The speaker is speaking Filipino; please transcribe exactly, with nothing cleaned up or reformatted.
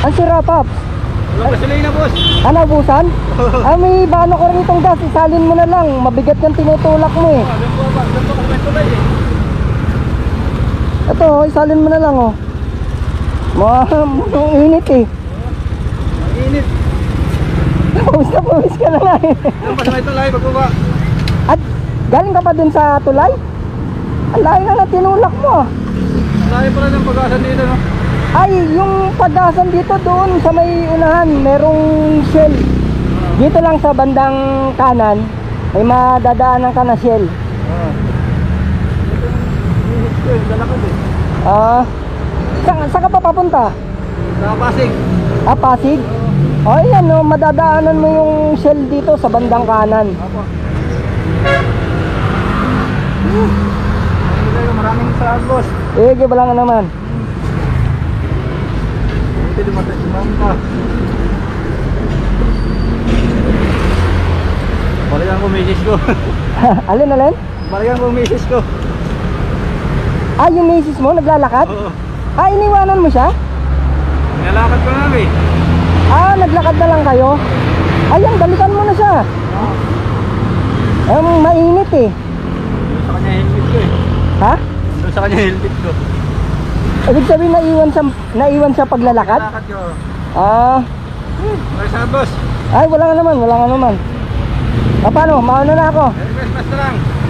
Ang sira, Paps. Walang gasolina, boss. Ano, busan? Ah, may bano ko rin itong gas. Isalin mo na lang. Mabigat yung tinutulak mo eh. Ah, doon po ba? Doon po kung may tulay eh. Ito, isalin mo na lang oh. Ang init eh. Ang init. Pawis na pawis ka na nga eh. Doon pa sa may tulay, pagbaba. At galing ka pa dun sa tulay? Ang layo na na tinulak mo. Layo pala ng pag-asan dito, no? Ay, yung pag-asan dito doon sa may unahan, merong Shell. Dito lang sa bandang kanan, may madadaanan ka na Shell. Ah. Init ko eh, dalakad eh. Ah, saan, saan ka pa papunta? Sa Pasig. Ah, Pasig? O, oh, yan no, madadaanan mo yung Shell dito sa bandang kanan. Apo. Hmm. Maraming salamat, boss. Eh, wala nga naman. Buti dumatay si Mangka. Balikan ko misis ko. Alin, alin? Balikan ko misis ko. Ah, yung misis mo, naglalakad? Oo. Ah, iniwanan mo siya? Nilalakad ko na namin. Ah, naglakad na lang kayo? Ayan, balikan mo na siya. Oo. Um, mainit eh. Doon sa kanya helmet ko eh. Ha? Doon sa kanya helmet ko. Ibig sabihin naiwan siya, naiwan siya paglalakad? Nilalakad ko. Ah, Ay, salamat, boss. ay wala nga naman, wala nga naman. Ah, paano? Mauna na ako. Merry Christmas na lang.